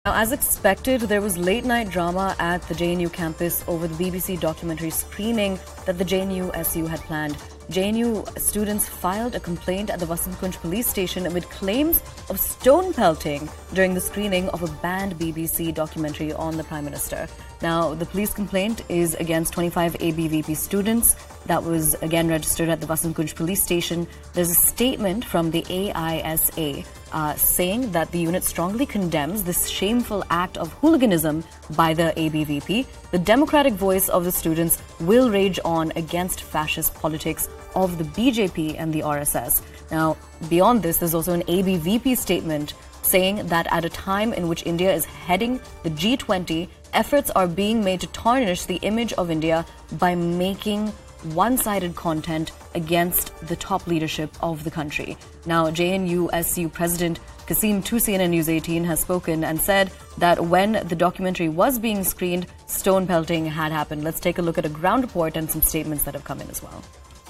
Now, as expected, there was late-night drama at the JNU campus over the BBC documentary screening that the JNU-SU had planned. JNU students filed a complaint at the Vasant Kunj police station amid claims of stone pelting during the screening of a banned BBC documentary on the Prime Minister. Now, the police complaint is against 25 ABVP students. That was again registered at the Vasant Kunj police station. There's a statement from the AISA saying that the unit strongly condemns this shameful act of hooliganism by the ABVP. The democratic voice of the students will rage on against fascist politics of the BJP and the RSS. Now, beyond this, there's also an ABVP statement saying that at a time in which India is heading the G20, efforts are being made to tarnish the image of India by making one-sided content against the top leadership of the country. Now, JNU-SU President Kasim to CNN News 18 has spoken and said that when the documentary was being screened, stone pelting had happened. Let's take a look at a ground report and some statements that have come in as well.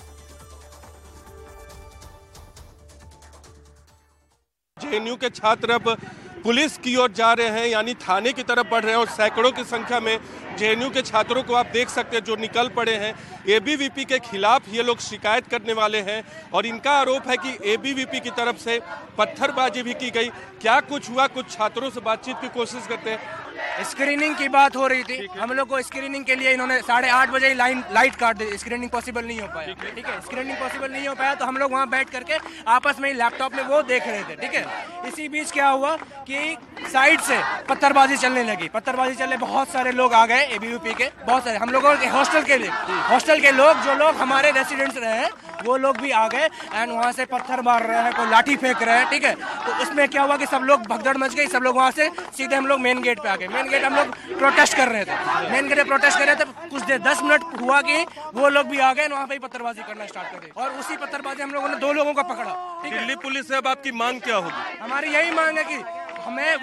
JNU के छात्र अब police की ओर जा रहे हैं, यानी थाने की तरफ बढ़ रहे हैं और सैकड़ों की संख्या में JNU के छात्रों को आप देख सकते हैं जो निकल पड़े हैं। ABVP के खिलाफ ये लोग शिकायत करने वाले हैं और इनका आरोप है कि ABVP की तरफ से पत्थरबाजी भी की गई। क्या कुछ हुआ, कुछ छात्रों से बातचीत की कोशिश करते हैं। स्क्रीनिंग की बात हो रही थी, हम लोग को स्क्रीनिंग के लिए इन्होंने 8:30 बजे ही लाइट काट दी। स्क्रीनिंग पॉसिबल नहीं हो पाया, ठीक है। स्क्रीनिंग पॉसिबल नहीं हो पाया तो हम लोग वहाँ बैठ करके आपस में ही लैपटॉप में वो देख रहे थे, ठीक है। इसी बीच क्या हुआ कि साइड से पत्थरबाजी चलने लगी। पत्थरबाजी चलने बहुत सारे लोग आ गए ABVP के, बहुत सारे। हम लोगों के हॉस्टल के लोग जो लोग हमारे रेसिडेंट्स रहे हैं वो लोग भी आ गए एंड वहाँ से पत्थर मार रहे हैं, कोई लाठी फेंक रहे हैं, ठीक है। तो इसमें क्या हुआ कि सब लोग भगदड़ मच गई। सब लोग वहाँ से सीधे हम लोग मेन गेट पे आ गए। मेन गेट हम लोग प्रोटेस्ट कर रहे थे, मेन गेट पे प्रोटेस्ट कर रहे थे। कुछ देर 10 मिनट हुआ कि वो लोग भी आ गए, वहाँ पे ही पत्थरबाजी करना स्टार्ट कर दी और उसी पत्थरबाजी हम लोगों ने 2 लोगों को पकड़ा। दिल्ली पुलिस से अब आपकी मांग क्या होगी? हमारी यही मांग है कि हमें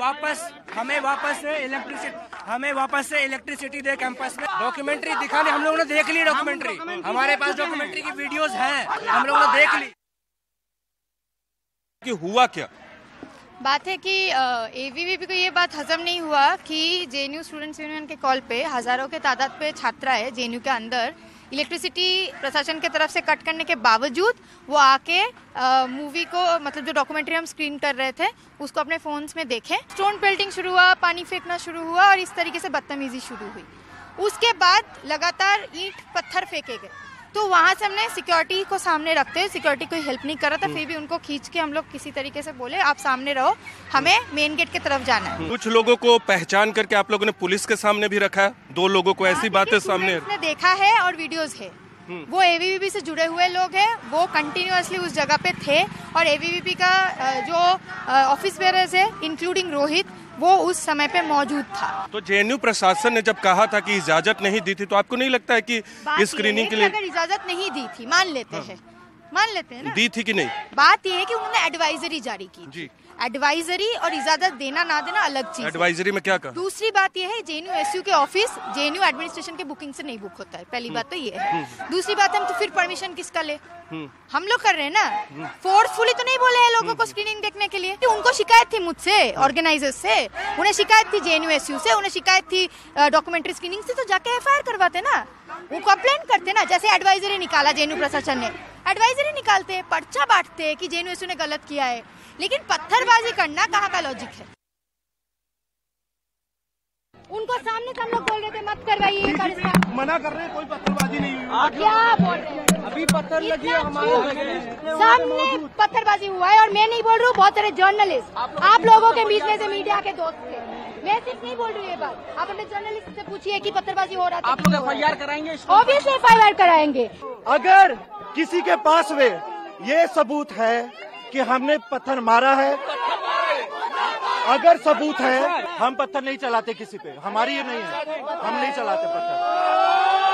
वापस से इलेक्ट्रिसिटी दे कैंपस में। डॉक्यूमेंट्री दिखाने हम लोगों ने देख ली, डॉक्यूमेंट्री हमारे पास डॉक्यूमेंट्री की वीडियोस हैं, हम लोगों ने देख ली। कि हुआ क्या? बात है कि ABVP को ये बात हजम नहीं हुआ कि JNU स्टूडेंट्स यूनियन के कॉल पे हजारों के तादाद पे छात्रा है JNU के अंदर, इलेक्ट्रिसिटी प्रशासन की तरफ से कट करने के बावजूद वो आके मूवी को, मतलब जो डॉक्यूमेंट्री हम स्क्रीन कर रहे थे उसको अपने फोन्स में देखे। स्टोन पेल्टिंग शुरू हुआ, पानी फेंकना शुरू हुआ और इस तरीके से बदतमीजी शुरू हुई। उसके बाद लगातार ईंट पत्थर फेंके गए। तो वहाँ से हमने सिक्योरिटी को सामने रखते हुए, सिक्योरिटी कोई हेल्प नहीं कर रहा था, फिर भी उनको खींच के हम लोग किसी तरीके से बोले आप सामने रहो, हमें मेन गेट की तरफ जाना है। कुछ लोगों को पहचान करके आप लोगों ने पुलिस के सामने भी रखा है, 2 लोगों को ऐसी बातें सामने देखा है और वीडियोज है। वो ABVP से जुड़े हुए लोग हैं, वो कंटिन्यूअसली उस जगह पे थे और ABVP का जो ऑफिस बेयरर्स है इंक्लूडिंग रोहित, वो उस समय पे मौजूद था। तो JNU प्रशासन ने जब कहा था कि इजाजत नहीं दी थी, तो आपको नहीं लगता है कि स्क्रीनिंग के लिए अगर इजाजत नहीं दी थी, मान लेते हैं ना, दी थी कि नहीं? बात ये है कि उन्होंने एडवाइजरी जारी की जी। एडवाइजरी और इजाजत देना ना देना अलग चीज। एडवाइजरी में क्या कहा? दूसरी बात ये है JNU-SU के ऑफिस JNU एडमिनिस्ट्रेशन के बुकिंग से नहीं बुक होता है, पहली बात तो ये है। दूसरी बात हम तो फिर परमिशन किसका ले? हम लोग कर रहे हैं ना, फोर्सफुली तो नहीं बोले हैं लोगों को स्क्रीनिंग देखने के लिए। उनको शिकायत थी मुझसे, ऑर्गेनाइजर्स से, उन्हें शिकायत थी JNU-SU से, उन्हें शिकायत थी डॉक्यूमेंट्री स्क्रीनिंग से, तो जाके FIR करवाते ना, वो कंप्लेंट करते ना। जैसे एडवाइजरी निकाला JNU प्रशासन ने, एडवाइजरी निकालते, पर्चा बांटते कि JNU-SU ने गलत किया है, लेकिन पत्थरबाजी करना कहाँ का लॉजिक है? उनको सामने से हम लोग बोल रहे थे मत करवाइए, मना कर रहे हैं, कोई पत्थरबाजी नहीं हुई। क्या बोल रहे हैं? अभी पत्थर लगी है हमारे सामने, पत्थरबाजी हुआ है और मैं नहीं बोल रही हूँ, बहुत सारे जर्नलिस्ट आप लोगों के बीच में से मीडिया के दोस्त थे, मैं सिर्फ नहीं बोल रही हूँ ये बात। आप अपने जर्नलिस्ट से पूछिए कि पत्थरबाजी हो रहा था। आप लोग FIR कराएंगे? ऑब्वियसली FIR कराएंगे। अगर किसी के पास में ये सबूत है कि हमने पत्थर मारा है, अगर सबूत है, हम पत्थर नहीं चलाते किसी पे, हमारी ये नहीं है, हम नहीं चलाते पत्थर।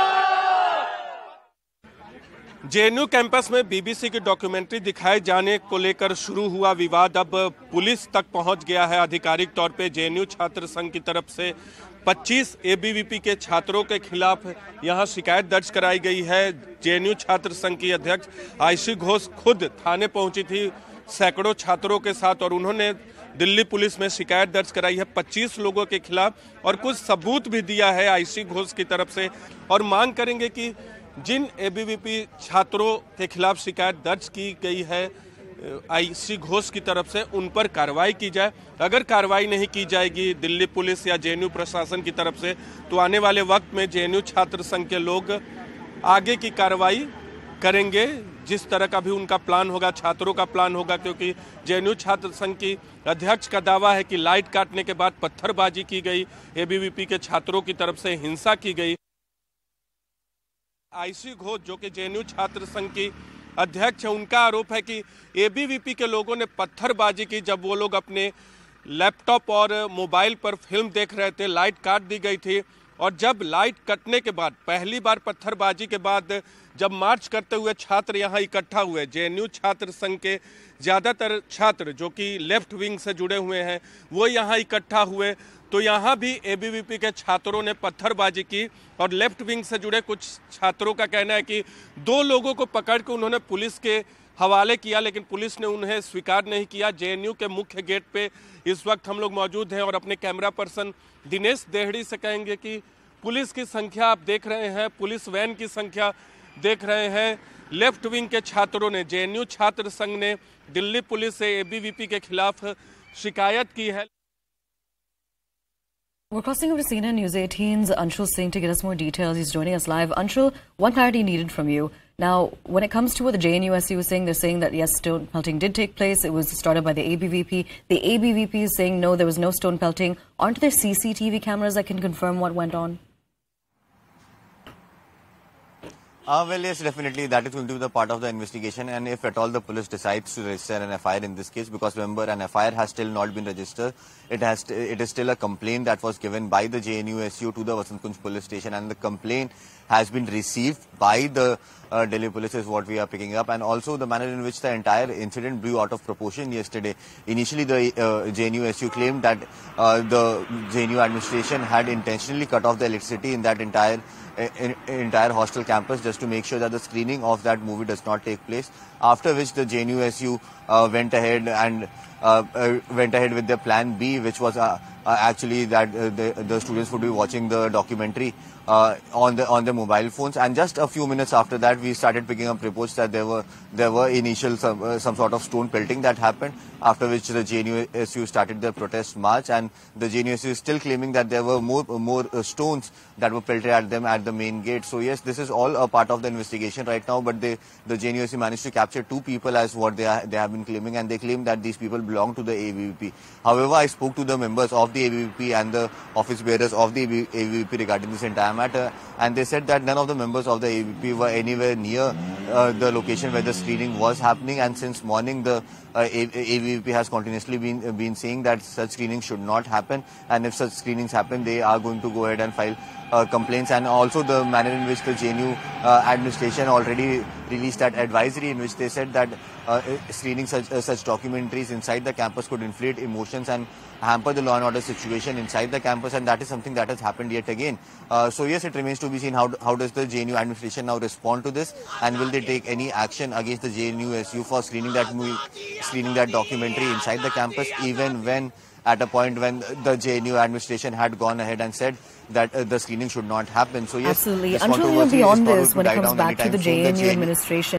JNU कैंपस में BBC की डॉक्यूमेंट्री दिखाए जाने को लेकर शुरू हुआ विवाद अब पुलिस तक पहुंच गया है। आधिकारिक तौर पे JNU छात्र संघ की तरफ से 25 ABVP के छात्रों के खिलाफ यहां शिकायत दर्ज कराई गई है। JNU छात्र संघ की अध्यक्ष आयशी घोष खुद थाने पहुंची थी सैकड़ों छात्रों के साथ और उन्होंने दिल्ली पुलिस में शिकायत दर्ज कराई है 25 लोगों के खिलाफ और कुछ सबूत भी दिया है आईसी घोष की तरफ से, और मांग करेंगे कि जिन एबीवीपी छात्रों के खिलाफ शिकायत दर्ज की गई है आईसी घोष की तरफ से, उन पर कार्रवाई की जाए। अगर कार्रवाई नहीं की जाएगी दिल्ली पुलिस या जेएनयू प्रशासन की तरफ से, तो आने वाले वक्त में जेएनयू छात्र संघ के लोग आगे की कार्रवाई करेंगे, जिस तरह का भी उनका प्लान होगा, छात्रों का प्लान होगा। क्योंकि जेएनयू छात्र संघ की अध्यक्ष का दावा है कि लाइट काटने के बाद पत्थरबाजी की गई, एबीवीपी के छात्रों की तरफ से हिंसा की गई। आईसी घोष जो कि जेएनयू छात्र संघ की अध्यक्ष है, उनका आरोप है कि एबीवीपी के लोगों ने पत्थरबाजी की जब वो लोग अपने लैपटॉप और मोबाइल पर फिल्म देख रहे थे, लाइट काट दी गई थी। और जब लाइट कटने के बाद, पहली बार पत्थरबाजी के बाद जब मार्च करते हुए छात्र यहाँ इकट्ठा हुए, जेएनयू छात्र संघ के ज़्यादातर छात्र जो कि लेफ्ट विंग से जुड़े हुए हैं वो यहाँ इकट्ठा हुए, तो यहाँ भी एबीवीपी के छात्रों ने पत्थरबाजी की। और लेफ्ट विंग से जुड़े कुछ छात्रों का कहना है कि 2 लोगों को पकड़ के उन्होंने पुलिस के हवाले किया, लेकिन पुलिस ने उन्हें स्वीकार नहीं किया। जेएनयू के मुख्य गेट पे इस वक्त हम लोग मौजूद हैं और अपने कैमरा पर्सन दिनेश देहड़ी से कहेंगे कि पुलिस की संख्या आप देख रहे हैं, पुलिस वैन की संख्या देख रहे हैं। लेफ्ट विंग के छात्रों ने, जेएनयू छात्र संघ ने दिल्ली पुलिस से एबीवीपी के खिलाफ शिकायत की है। We're crossing over to CNN News 18's Anshul Singh to get us more details. He's joining us live. Anshul, one clarity needed from you. Now, when it comes to what the JNUSU is saying, they're saying that yes, stone pelting did take place. It was started by the ABVP. The ABVP is saying no, there was no stone pelting. Aren't there CCTV cameras that can confirm what went on? Well, yes, definitely. That is going to be the part of the investigation. And if at all the police decides to register an FIR in this case, because remember, an FIR has still not been registered. It is still a complaint that was given by the JNUSU to the Vasant Kunj police station, and the complaint has been received by the Delhi police is what we are picking up. And also the manner in which the entire incident blew out of proportion yesterday. Initially, the JNUSU claimed that the JNU administration had intentionally cut off the electricity in that entire hostel campus just to make sure that the screening of that movie does not take place. After which the JNUSU went ahead with their plan B, which was actually that the students would be watching the documentary on the mobile phones. And just a few minutes after that, we started picking up reports that there were initial some sort of stone pelting that happened. After which the JNUSU started their protest march, and the JNUSU is still claiming that there were more stones that were pelted at them at the main gate. So yes, this is all a part of the investigation right now. But the JNUSU managed to capture 2 people as what they have been claiming, and they claim that these people belong to the ABVP. However, I spoke to the members of the ABVP and the office bearers of the ABVP regarding this entire matter, and they said that none of the members of the ABVP were anywhere near the location where the screening was happening. And since morning, the ABVP has continuously been saying that such screenings should not happen, and if such screenings happen, they are going to go ahead and file complaints. And also the manner in which the JNU administration already released that advisory in which they said that screening such documentaries inside the campus could inflate emotions and hamper the law and order situation inside the campus, and that is something that has happened yet again. So yes, it remains to be seen how does the JNU administration now respond to this, and will they take any action against the JNUSU for screening that documentary inside the campus, even when at a point when the JNU administration had gone ahead and said that the screening should not happen. So yes, absolutely. Until beyond this, when it comes back to the JNU administration.